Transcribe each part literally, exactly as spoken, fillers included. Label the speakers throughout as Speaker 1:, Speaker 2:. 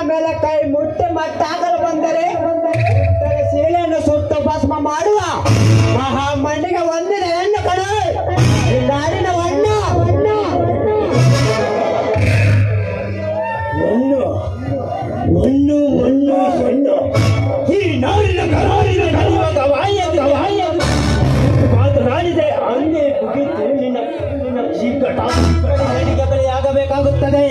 Speaker 1: ಮೇಲೆ ಕೈ ಮುಟ್ಟಿ ಮತ್ತಾಗಲು ಬಂದರೆ ಸೀಳೆಯನ್ನು ಸುಟ್ಟು ಭಸ್ಮ ಮಾಡುವ ಮಹಾಮಂಡಿಗೆ ಒಂದಿನ ಹೆಣ್ಣು ಕಣ ನಾಡಿನ ವಣ್ಣ ಮಣ್ಣು ಮಣ್ಣು ಮಣ್ಣು ಹೆಣ್ಣು ಈ ನಾಡಿನ ಕರಾರಿನ ಕಲಿಯುವ ಗವಾಯ ಗವಾಯ ಮಾತನಾಡಿದೆ ಅಂದೇ ಮುಗಿತು ನಿನ್ನ ನಿನ್ನ ಜೀವಟ ಬಲಿಯಾಗಬೇಕಾಗುತ್ತದೆ.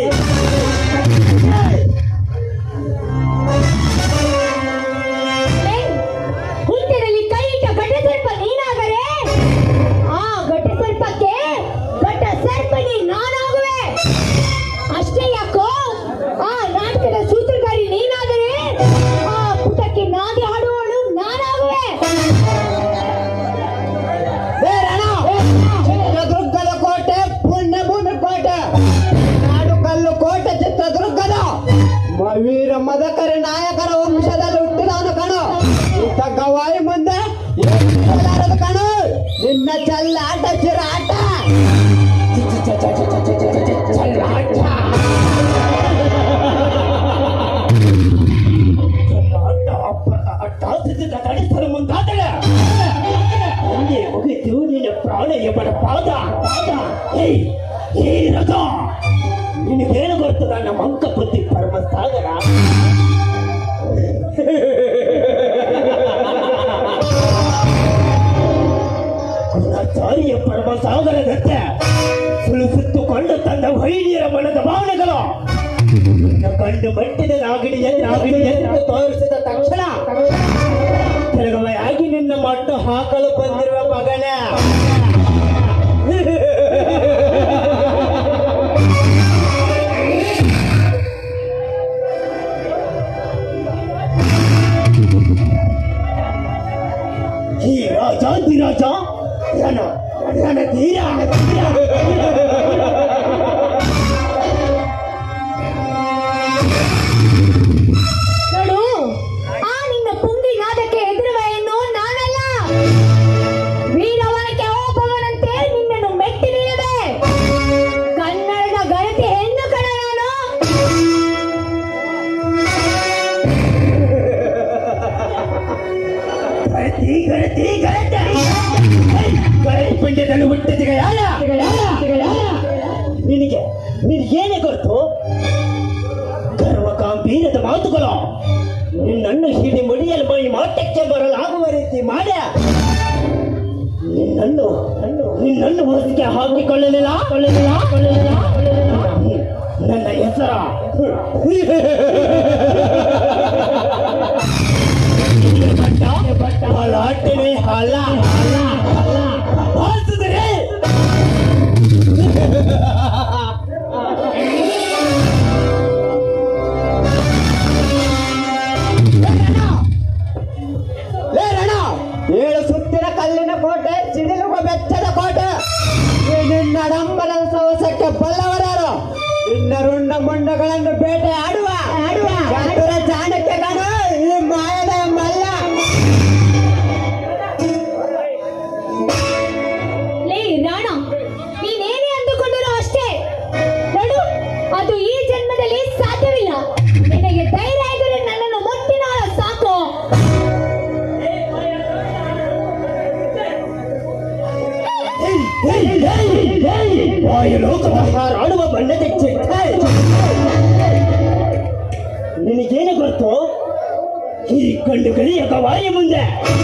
Speaker 2: ಹುಂಟೆಯಲ್ಲಿ ಕೈ ಇಟ್ಟ ಘಟ ಸರ್ಪ ನೀನಾದರೆ ಆ ಘಟ ಸರ್ಪಕ್ಕೆ ಘಟ ಸರ್ಪನಿ ನಾನಾಗುವೆ. ಅಷ್ಟೇ ಯಾಕೋ ಆ ನಾಟಕದ ಸೂತ್ರಧಾರಿ ನೀನಾದರೆ ಆ ಪುಟಕ್ಕೆ ನಾದಿ ಆಡುವವಳು ನಾನಾಗುವೆ.
Speaker 1: ಚಿತ್ರದುರ್ಗದ ಕೋಟೆ ಪುಣ್ಯಭೂಮಿ ಕೋಟೆ ನಾಡು ಕಲ್ಲು ಕೋಟೆ ಚಿತ್ರದುರ್ಗದ ವೀರ ಮದಕರಿ ನಾಯಕರ ವಂಶದಲ್ಲಿ ಹುಟ್ಟಿದವನು ಕಣು. ಇಂಥ ಗವಾಯಿ ಮುಂದೆ ಕಣು ನಿನ್ನ ಚಲ್ಲಾಟ ಚಿರಾಟ ತಡಿಸಲು ಮುಂದಾದರೆ ಒಂದೇ ಮುಗಿತು ನಿನ್ನ ಪ್ರಾಣ ಎಬ್ಬರ ಪಾದ. ಹೇ ರಥ, ನಿನಗೇನು ಬರ್ತದ ನಮ್ಮ ಅಂಕ ಬುದ್ಧಿ ಪರಮ ಸಾಗರ. ಚಾರಿಯ ಪರಮ ಸಾಗರದಂತೆ ಸುಳಿಸುತ್ತುಕೊಂಡು ತನ್ನ ವೈದ್ಯರ ಮನದ ಭಾವನೆಗಳು ಕಂಡು ಮಟ್ಟಿದ ನಾಗಿಣಿಯಲ್ಲಿ ನಾಗಿಣಿಯನ್ನು ತೋರಿಸಿದ ತಕ್ಷಣ ತಿರುಗವಾಗಿ ನಿನ್ನ ಮಟ್ಟು ಹಾಕಲು ಬಂದಿರುವ ಮಗನ ಈ ರಾಜಾಧಿರಾಜ ರಣ ರಣಧೀರ
Speaker 2: ನೋಡು, ಆ ನಿನ್ನ ಪುಂಗಿ ನಾದಕ್ಕೆ ಎದುರುವೆಯನ್ನು ನಾನಲ್ಲ. ವೀರವನಕ್ಕೆ ಹೋಗುವವನಂತೆ ನಿನ್ನನ್ನು ಮೆಟ್ಟಿ ನಿಲ್ಲದೆ ಕನ್ನಡದ ಗಣತಿ ಹೆಣ್ಣು ಕಣ ನಾನು.
Speaker 1: ಗಣತಿ ಗಣತಿ ಗಣತಿ ಗಣತಿ ಪಂಡ್ಯದಲ್ಲಿ ಹುಟ್ಟಿದಿಗ ಯಾರ ನಿನಗೆ ನಿನಗೇನೆ ಗೊತ್ತು? ಗರ್ವ ಗಾಂಭೀರ್ಯದ ಮಾತುಗಳು ನಿನ್ನನ್ನು ಹಿಡಿ ಮುಡಿಯಲು ಮೈ ಮಾಟಕ್ಕೆ ಬರಲಾಗುವ ರೀತಿ ಮಾಡ ನಿನ್ನನ್ನು ನಿನ್ನನ್ನು ಹೊರಗೆ ಹಾಕಿಕೊಳ್ಳಲಿಲ್ಲ ಕೊಳ್ಳಲಿಲ್ಲ ಕೊಳ್ಳಲಿಲ್ಲ ನನ್ನ ಹೆಸರ ಹಾಲಾಟನೆ ಹಾಲ ಹಾಲ್ತಿದ್ರೆ ಏಳು ಸುತ್ತಿನ ಕಲ್ಲಿನ ಕೋಟೆ, ಸಿಡಿಲುವ ಬೆಚ್ಚದ ಕೋಟೆ. ನಿನ್ನ ಡಂಬಲದ ಸವಸಕ್ಕೆ ಬಲ್ಲವರಾರು ನಿನ್ನ ರುಂಡ ಮುಂಡಗಳನ್ನು ಬೇಟೆ ಆಡುವ ಆಡುವ ಚತುರ ಚಾಣಕ್ಯಗಳು ಈ ಮಾಯದ ಮಲ್ಲ.
Speaker 2: ಲೇ ರಾಣ, ನೀನೇನೇ ಅಂದುಕೊಂಡರೂ ಅಷ್ಟೇ. ನೋಡು, ಅದು ಈ ಜನ್ಮದಲ್ಲಿ ಸಾಧ್ಯವಿಲ್ಲ. ನಿನಗೆ ಧೈರ್ಯ ಇದ್ದರೆ ನನ್ನನ್ನು ಮುಟ್ಟಿನ ಸಾಕು.
Speaker 1: ಹಾರಾಡುವ ಬಣ್ಣದ ಚಿಟ್ಟ ನಿನಗೇನು ಗೊತ್ತು? ಈ ಕಂಡು ಕಲಿಯ ಗವಾಯ ಮುಂದೆ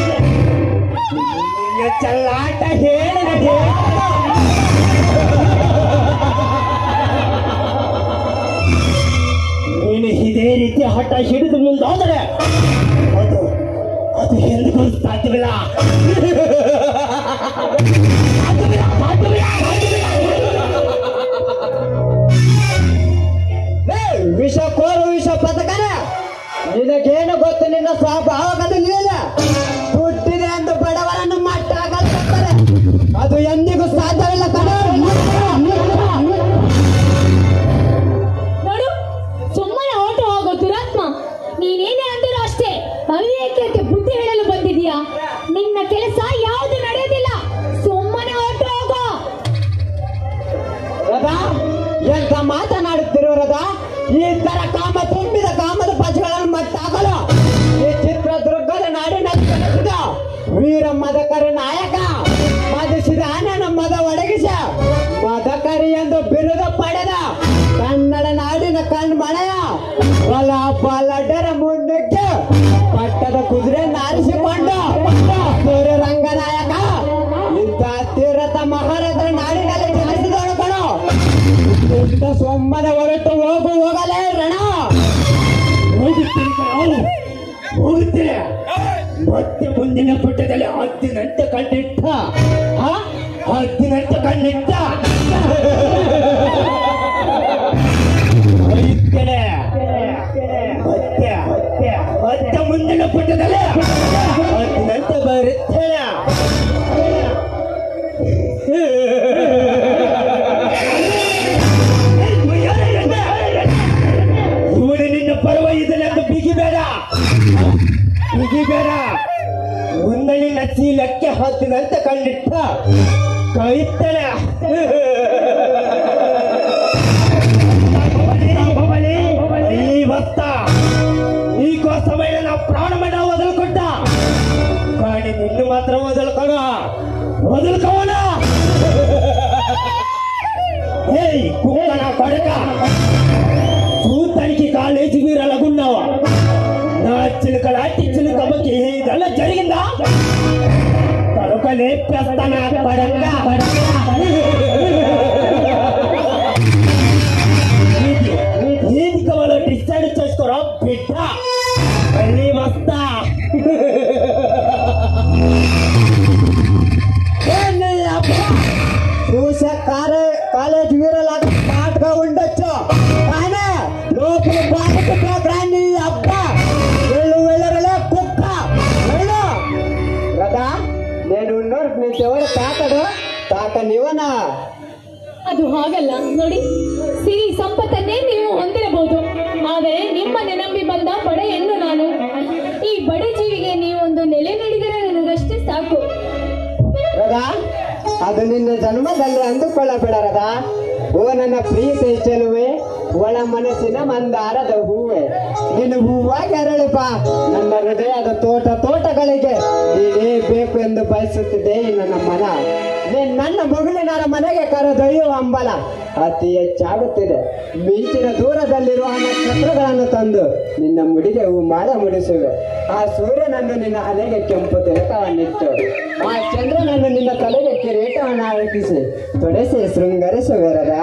Speaker 1: ಚಲ್ಲಾಟ ಹೇಳ ನೀನು ಇದೇ ರೀತಿ ಹಠ ಹಿಡಿದು ಮುಂದಾದರೆ ಅದು ಅದು ಎಂದಿಗೂ ಸಾಧ್ಯವಿಲ್ಲ. ವಿಷ ಕೋರು ವಿಷ ಪದಕನ ನಿನಗೇನು ಗೊತ್ತು? ನಿನ್ನ ಸ್ವಭಾವದಲ್ಲಿ ಹುಟ್ಟಿದೆ ಎಂದು ಬಡವರನ್ನು ಮಟ್ಟಾಗಲ್ತಾರೆ. ಅದು ಎಂದಿಗೂ ಸಾಧ್ಯವಿಲ್ಲ ಕಣ.
Speaker 2: ನೋಡು, ಸುಮ್ಮನೆ ಓಟ ಹೋಗೋ ದುರಾತ್ಮ. ನೀನೇನೇ ಅಂದರೂ ಅಷ್ಟೇ. ಅವಿವೇಕಕ್ಕೆ ಬುದ್ಧಿ ಹೇಳಲು ಬಂದಿದೀಯಾ? ನಿನ್ನ ಕೆಲಸ ಯಾವುದು ನಡೆಯೋದಿಲ್ಲ. ಸುಮ್ಮನೆ ಓಟ ಹೋಗೋ.
Speaker 1: ರಥ, ಎಂತ ಮಾತನಾಡುತ್ತಿರುವರದ ಈ ತರ ಕಾಮ ತುಂಬಿದ ಕಾಮದ ವೀರ ಮದಕರಿ ನಾಯಕ ಮದಿಸಿದ ಆನೆನ ಮದ ಒಡಗಿಸ ಮದಕರಿ ಎಂದು ಬಿರುದು ಪಡೆದ ಕನ್ನಡ ನಾಡಿನ ಕಣ್ಮಣೆಯ ಬಲ ಬಲಡರ ಮುಂದಕ್ಕೆ ಪಟ್ಟದ ಕುದುರೆ ನಾರಿಸಿಕೊಂಡು ಸೂರ್ಯ ರಂಗನಾಯಕ ಇಂಥ ತೀರಥ ಮಹಾರಾಜರ ನಾಡಿನಲ್ಲಿ ಜನಿಸಿದವನು ಕಣೋ. ಇಂಥ ಸೊಮ್ಮನ ಹೊರಟು ಹೋಗು ಹೋಗಲೇ ರಣ. ಹೋಗುತ್ತೇನೆ ಮತ್ತೆ ಮುಂದಿನ ಪುಟದಲ್ಲಿ ಹತ್ತಿನಂತೆ ಕಂಡಿಟ್ಟ ಹತ್ತಿನಂತೆ ಕಂಡಿಟ್ಟ ಹೋಗುತ್ತೇನೆ ಮತ್ತೆ ಮತ್ತೆ ಮತ್ತೆ ಮುಂದಿನ ಪುಟದಲ್ಲಿ ಹತ್ತಿನಂತೆ ಬರುತ್ತೇನೆ. ಇವನು ನಿನ್ನ ಪರ್ವ ಇದನ್ನೆಂದು ಬಿಗಿಬೇಡ ಬಿಗಿಬೇಡ. ಮುಂದಲಿನ ಚೀಲಕ್ಕೆ ಹತ್ತಿನಂತೆ ಕಂಡಿಟ್ಟ ಕೈತ್ತೇನೆ. ಇವತ್ತ ನೀಕೋಸ್ಕರ ನಾವು ಪ್ರಾಣ ಮಾಡ ವದಲ್ಕೊಟ್ಟ ಕಾಣಿ ನಿನ್ನ ಮಾತ್ರ ವದಲ್ಕೊಣ ವದಲ್ಕೋಣ. ಏಯ್ ಕುಕ್ಕನ ಕೊಡಕ కూతానికి కాలేజీ మీరు అలాగున్నావా? నా చిలుకలాంటి చిలుక అమ్మకి ఏదన్నా జరిగిందా? కనుక లేపేస్తానా పడంగా ఏది కావాలో డిసైడ్ చేసుకోరా బిడ్డ. మళ్ళీ వస్తా. చూసే కాలే కాలేజ్ వీరలాగా స్మార్ట్గా ఉండొచ్చు కానీ లోపల బాధకు పోకరాన్ని అబ్బా వెళ్ళు వెళ్ళరలే కుక్క వెళ్ళు కదా. నేను ఉన్నోರು ನೀವೆವರು ತಾಕಡು ತಾಕ ನೀವನ.
Speaker 2: ಅದು ಹಾಗಲ್ಲ ನೋಡಿ, ಸಿರಿ ಸಂಪತ್ತನ್ನೇ ನೀವು ಹೊಂದಿರಬಹುದು, ಆದರೆ ನಿಮ್ಮನ್ನೇ ನಂಬಿ ಬಂದ ಬಡ ಹೆಣ್ಣು ನಾನು. ಈ ಬಡ ಜೀವಿಗೆ ನೀವೊಂದು ನೆಲೆ ನೀಡಿದರೆ ನನಗಷ್ಟೇ ಸಾಕು.
Speaker 1: ರದಾ ಅದು ನಿನ್ನ ಜನ್ಮದಲ್ಲಿ ಅಂದುಕೊಳ್ಳಬೇಡ ರದಾ. ಓ ನನ್ನ ಪ್ರೀತಿ ಚೆಲುವೆ, ಒಳ ಮನಸ್ಸಿನ ಮಂದಾರದ ಹೂವೆ, ನೀನು ಹೂವಾಗಿ ಅರಳಿಪ ನನ್ನ ಹೃದಯದ ತೋಟ ತೋಟಗಳಿಗೆ ನೀನೇ ಬೇಕು ಎಂದು ಬಯಸುತ್ತಿದ್ದೆ ನನ್ನ ಮನ. ನೀನ್ ನನ್ನ ಮಗುಳಿನ ಮನೆಗೆ ಕರೆದೊಯ್ಯುವ ಹಂಬಲ ಅತಿ ಹೆಚ್ಚಾಗುತ್ತಿದೆ. ಮಿಂಚಿನ ದೂರದಲ್ಲಿರುವ ನಕ್ಷತ್ರಗಳನ್ನು ತಂದು ನಿನ್ನ ಮುಡಿಗೆ ಹೂ ಮಾಡ ಮುಡಿಸುವೆ. ಆ ಸೂರ್ಯನನ್ನು ನಿನ್ನ ಹಲೆಗೆ ಕೆಂಪು ತಿಲಕವನ್ನಿಟ್ಟು, ಆ ಚಂದ್ರನನ್ನು ನಿನ್ನ ತಲೆಗೆ ಕಿರೀಟವನ್ನು ಹಾಕಿಸಿ ತೊಡೆಸಿ ಶೃಂಗರಿಸುವೆರದ.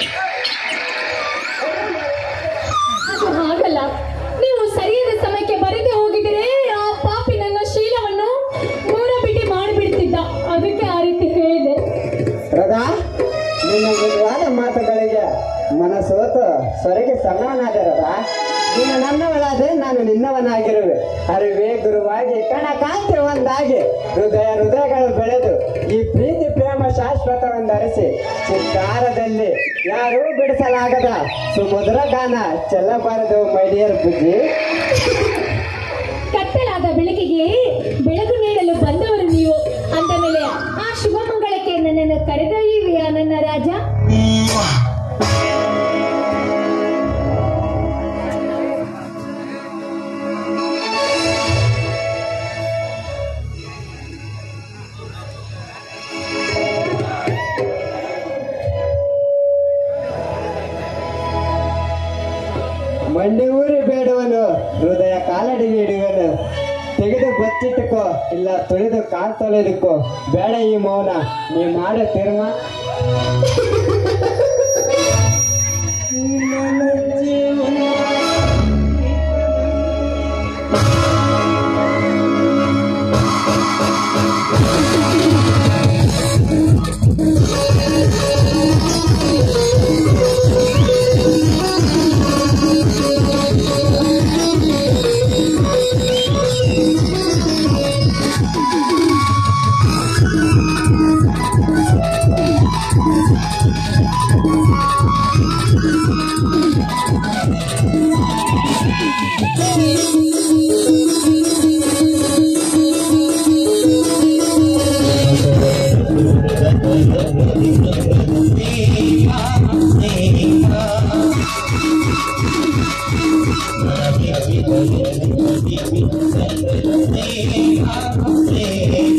Speaker 2: ಹಾಗಲ್ಲ, ನೀವು ಸರಿಯಾದ ಸಮಯಕ್ಕೆ ಬರದೆ ಹೋಗಿದ್ರೆ ಆ ಪಾಪಿ ನನ್ನ ಶೀಲವನ್ನು ಮೂರ ಬಿಡಿ ಮಾಡಿಬಿಡ್ತಿದ್ದ. ಅದಕ್ಕೆ ಆ ರೀತಿ ಹೇಳಿದೆ.
Speaker 1: ರದಾ, ನಿನ್ನ ಮೃದುವಾದ ಮಾತುಗಳಿಗೆ ಮನಸೋತು ಸೊರಗಿ ಸಮಾನಾದರದ. ನೀನು ನನ್ನವಳಾದ್ರೆ ನಾನು ನಿನ್ನವನಾಗಿರುವೆ. ಅರಿವೆ ಗುರುವಾಗಿ ಕಣ ಕಾಂತಿ ಒಂದಾಗಿ ಹೃದಯ ಹೃದಯಗಳು ಬೆಳೆದು ಈ ಪ್ರೀತಿ ಪ್ರೇಮ ಶಾಶ್ವತವೆಂದರಿಸಿ ಚಿತ್ತಾರದಲ್ಲಿ ಯಾರೂ ಬಿಡಿಸಲಾಗದ ಸುಮಧುರ ಗಾನ ಚೆಲ್ಲಬಾರದು ಮೈಡಿಯರ್ ಬುಜ್ಜಿ.
Speaker 2: ಕತ್ತಲಾದ ಬೆಳಕಿಗೆ ಬೆಳಕು ನೀಡಲು ಬಂದವರು ನೀವು ಅಂದ ಮೇಲೆ ಆ ಶುಭ ಮಂಗಳಕ್ಕೆ ನನ್ನನ್ನು ಕರೆದೊಯ್ಯುವೆಯಾ ನನ್ನ ರಾಜ?
Speaker 1: ಮಂಡಿ ಊರಿ ಬೇಡುವನು, ಹೃದಯ ಕಾಲಡಿಗೆ ಇಡುವನು. ತೆಗೆದು ಬಚ್ಚಿಟ್ಟುಕೋ, ಇಲ್ಲ ತೊಳೆದು ಕಾಲ್ ತೊಳೆದುಕೋ. ಬೇಡ ಈ ಮೌನ, ನೀ ಮಾಡೋ ತೀರ್ಮ.
Speaker 3: Thank you.